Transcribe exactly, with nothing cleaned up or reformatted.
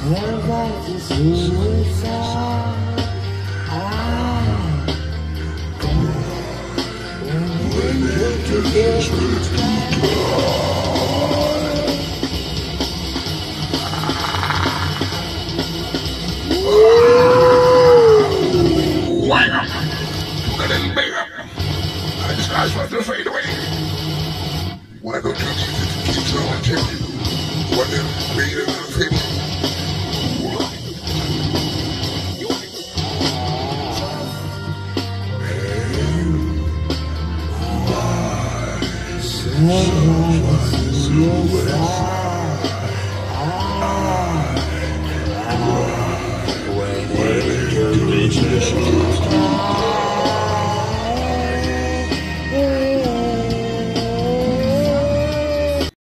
Everybody suicide. Ah, when you get Wham! A little bigger. I just I just want to fade away. Why don't you keep on telling you what the made of the fade? Sunrise.